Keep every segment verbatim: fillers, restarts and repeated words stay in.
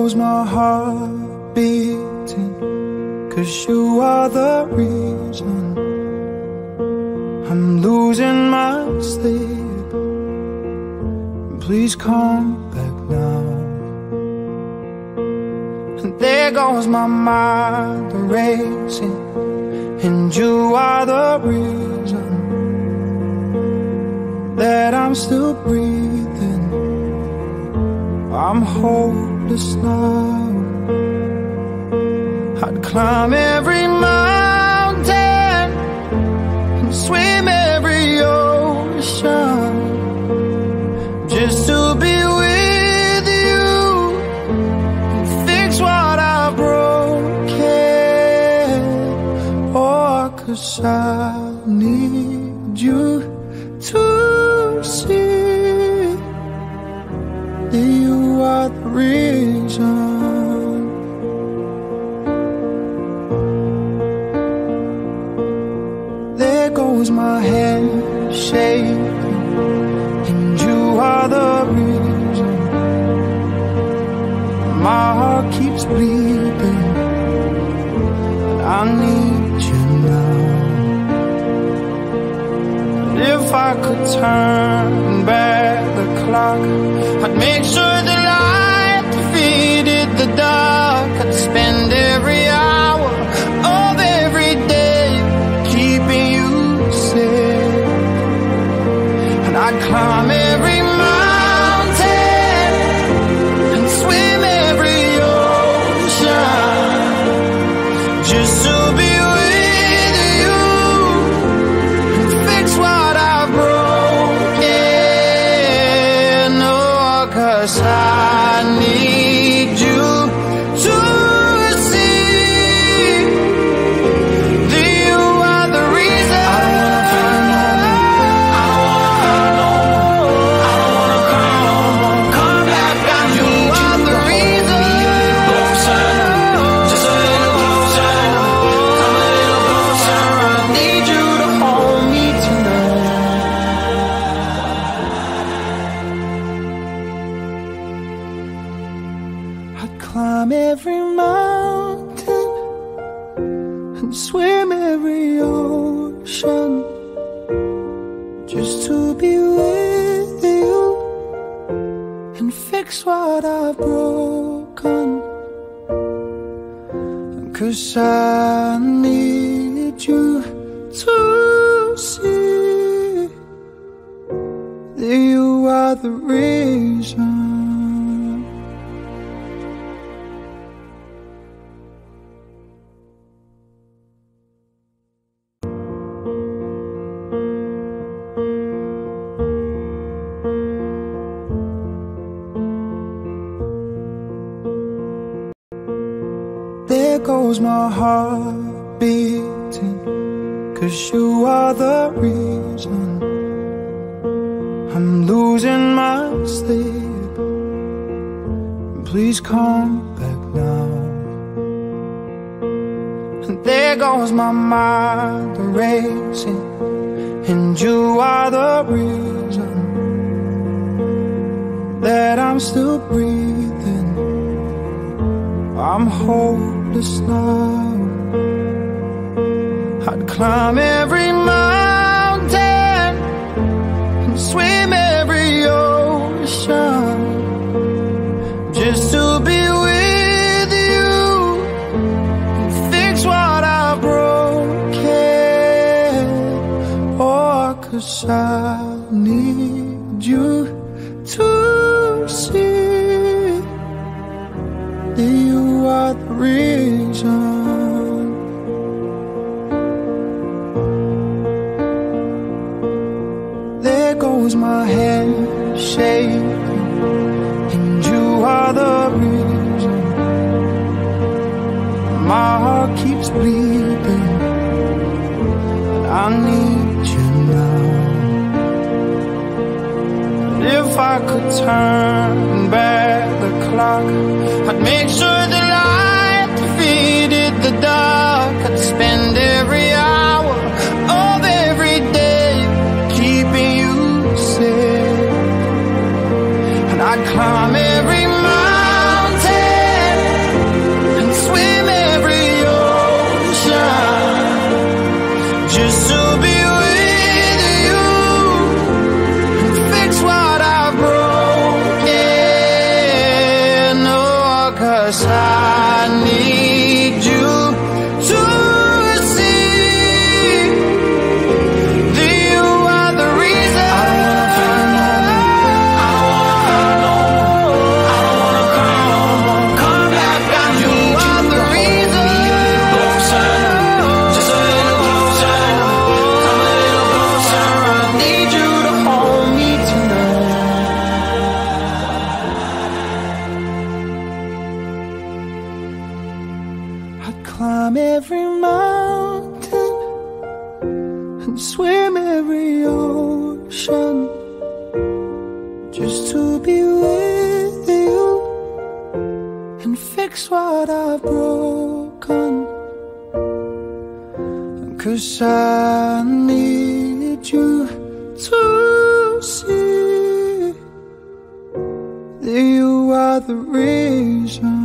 goes my heart beating, 'cause you are the reason I'm losing my sleep. Please come back now. And there goes my mind racing, and you are the reason that I'm still breathing. I'm hopeless now. I'd climb every mountain and swim every ocean just to be with you and fix what I've broken. Oh, 'cause I need you to see that you are the reason. There goes my head shaking, and you are the reason. My heart keeps bleeding, and I need you now. And if I could turn back the clock, I'd make sure the light defeated the dark. I'd spend every hour of every day keeping you safe, and I'd climb every mountain and swim every ocean just to be with you and fix what I've broken. Oh, 'cause I need you to see that you are the reason. I climb every mountain and swim every ocean just to be with you and fix what I've broken. 'Cause I need you to see that you are the reason. There goes my heart beating, 'cause you are the reason I'm losing my sleep. Please come back now. And there goes my mind racing, and you are the reason that I'm still breathing. I'm hopeless now. I'd climb every mountain and swim every ocean just to be with you and fix what I've broken. Oh, 'cause I need you to see that you are the reason. There goes my head shaking, and you are the reason. My heart keeps bleeding, and I need you now. And if I could turn back the clock, I'd make sure the light defeated the dark. I'd spend every hour of every day keeping you safe, and I'd climb every mountain every mountain and swim every ocean just to be with you and fix what I've broken. 'Cause I need you to see that you are the reason.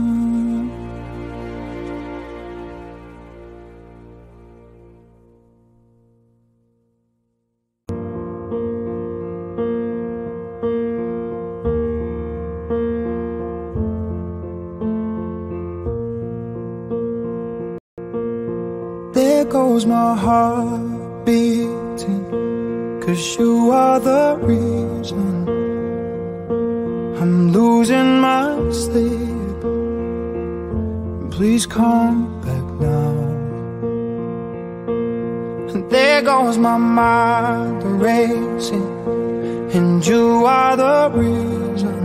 There goes my heart beating, 'cause you are the reason I'm losing my sleep. Please come back now. And there goes my mind racing, and you are the reason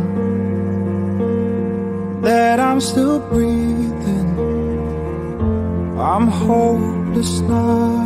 that I'm still breathing. I'm hopeless now.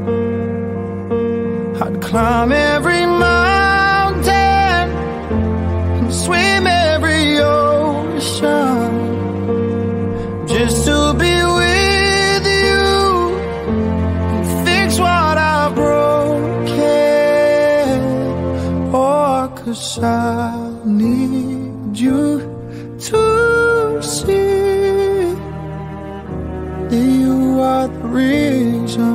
I'd climb every mountain and swim every ocean just to be with you and fix what I've broken. Oh, 'cause I need you to see that you are the reason.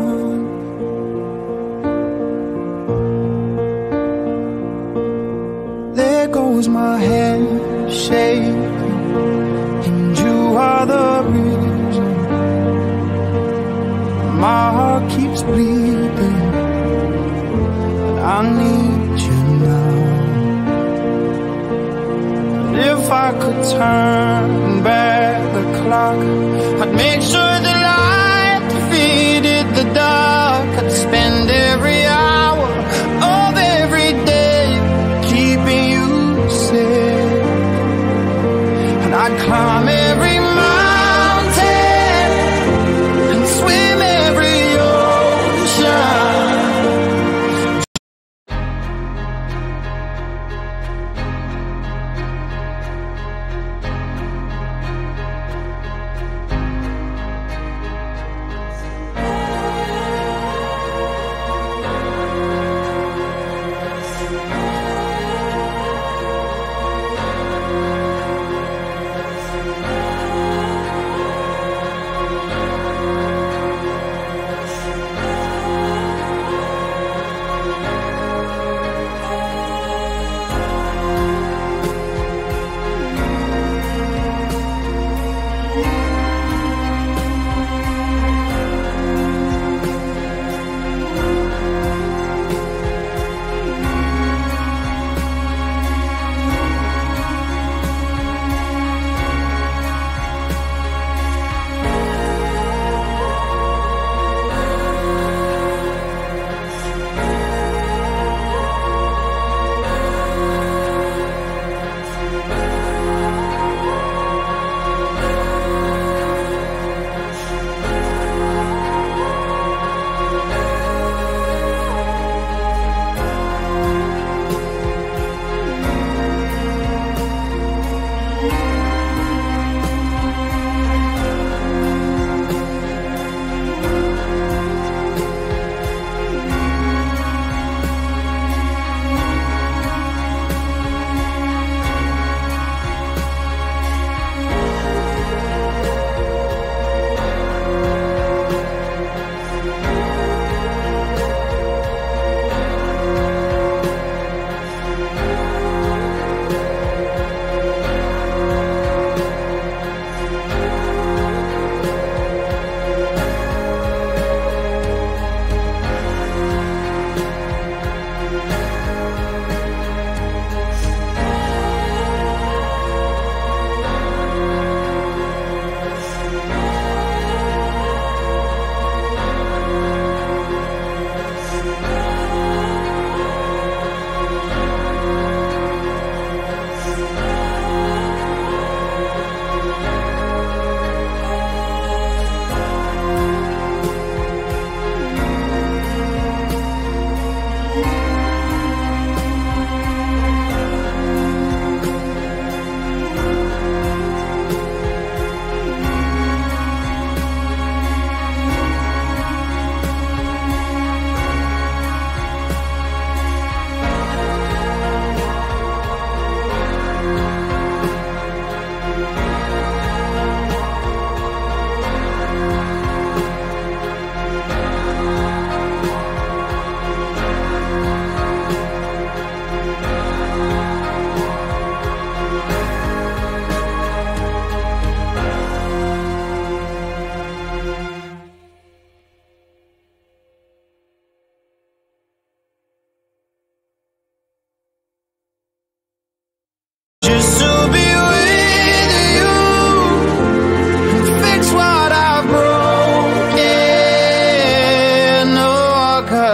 There goes my head shaking, and you are the reason. My heart keeps bleeding, and I need you now. And if I could turn back the clock, I'd make sure the light defeated the dark. I'd spend every hour of every day keeping you safe, and I'd climb every mountain and swim every ocean.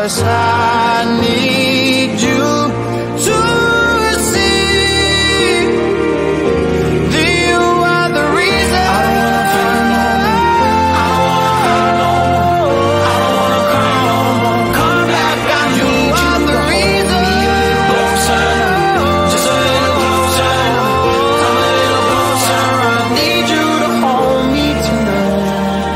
'cause I need you to see that you are the reason. I don't wanna cry no more. I don't wanna cry no more. Come back, I need you are the reason. Closer, just a little closer. Come a little closer. I need you to hold me tonight.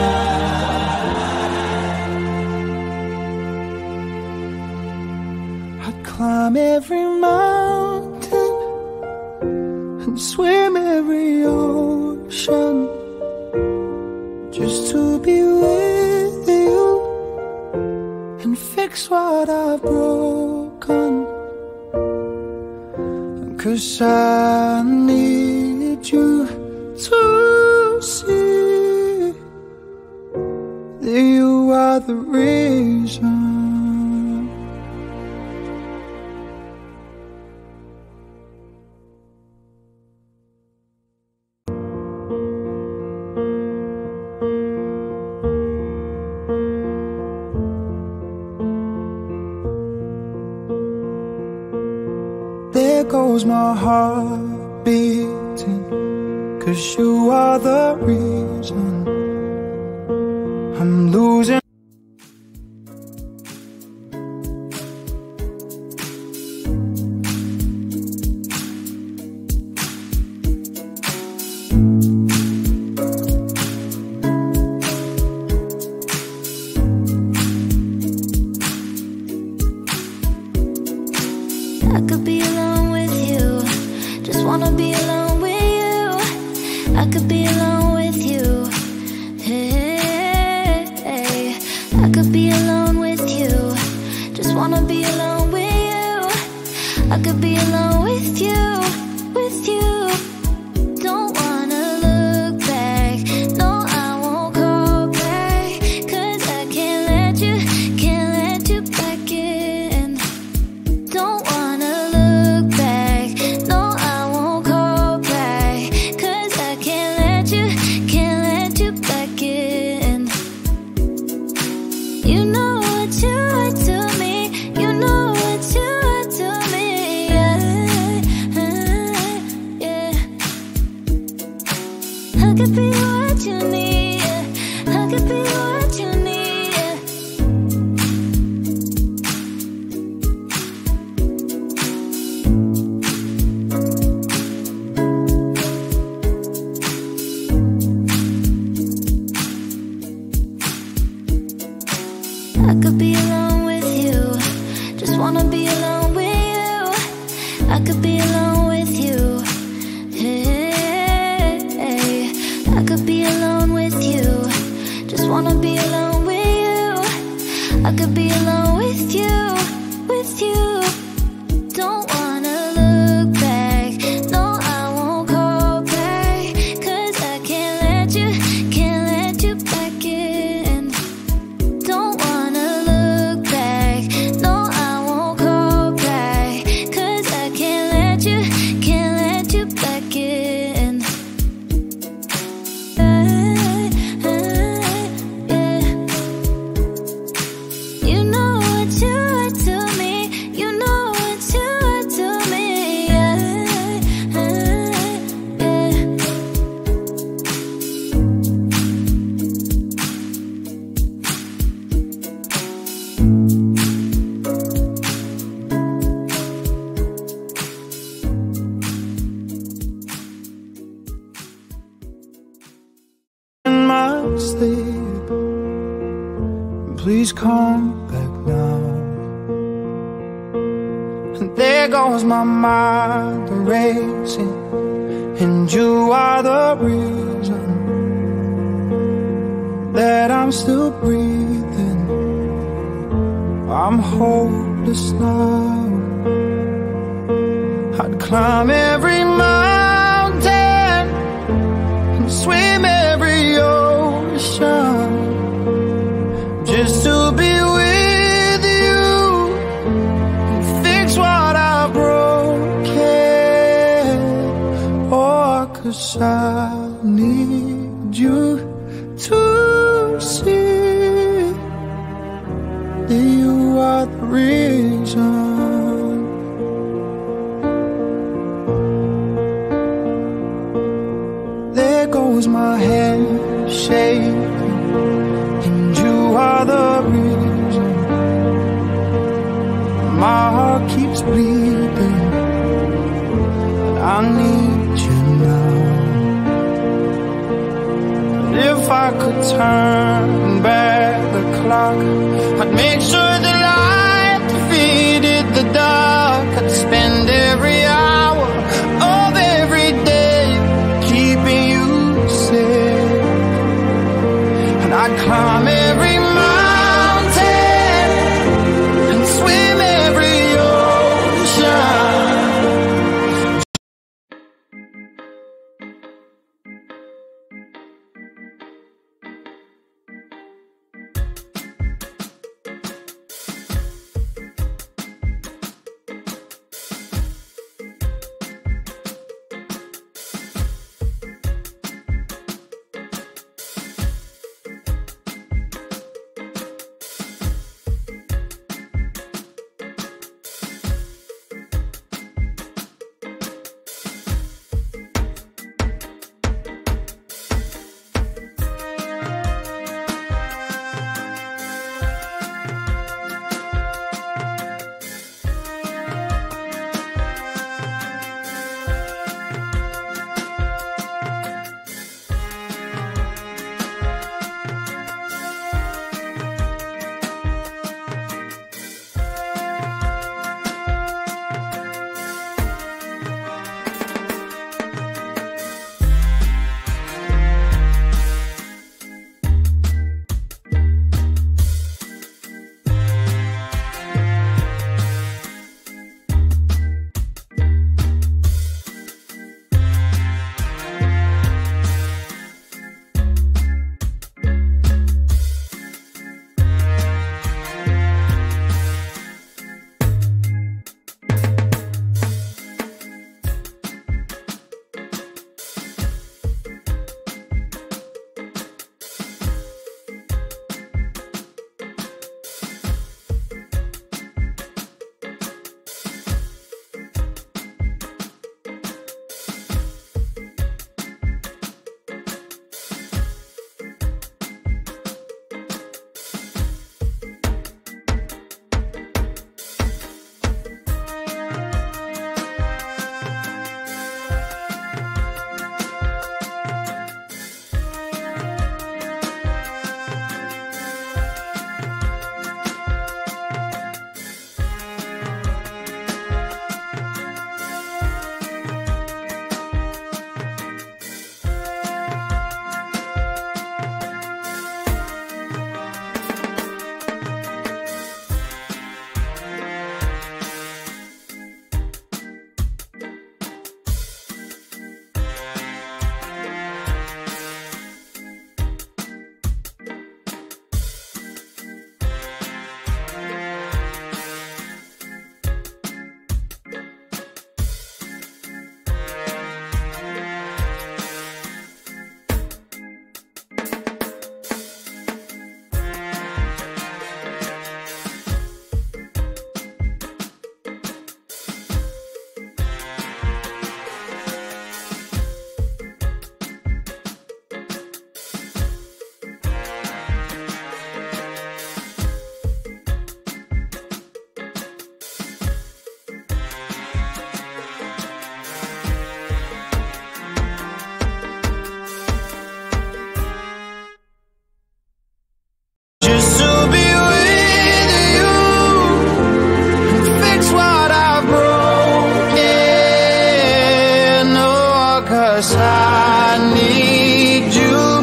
I'd climb every mountain and swim every ocean just to be with you and fix what I've broken. 'Cause I need you to see that you are the reason. There goes my heart beating, 'cause you are the reason I'm losing. I could be alone with you, just wanna be alone with you. I could be alone with you, hey, hey. I could be alone with you, just wanna be alone with you. I could be alone with you, with you. Don't wanna look back, no I won't call back, 'cause I can't let you, can't let you back in. Don't wanna look back, no I won't call back, 'cause I can't let you, can't let you back in. You know what you are to me, you know what you are to me, yeah, yeah. I could be what you need, yeah. I could be what you need, yeah. I could be alone with you, just wanna be alone with you. I could be alone with you, hey, hey. I could be alone with you, just wanna be alone with you. I could be alone with you, with you. Don't wanna look back, no I won't call back, 'cause I can't let you, can't let you back in. Don't wanna look back, no I won't call back, 'cause I can't let you, can't let you back in. Yeah. You know what you are to me, you know what you are to me, yeah, yeah. In my sleep, please come back now. And there goes my mind racing, and you are the reason that I'm still breathing. I'm hopeless now. I'd climb every mountain and swim every ocean just to be with you and fix what I've broken. Oh, 'cause I need you to see that you reason. There goes my head shaking, and you are the reason. My heart keeps bleeding, and I need you now. And if I could turn back the clock, I'd make sure the light defeated the dark. I'd spend every hour of every day keeping you safe, and I'd climb every mountain and swim every ocean. I need you.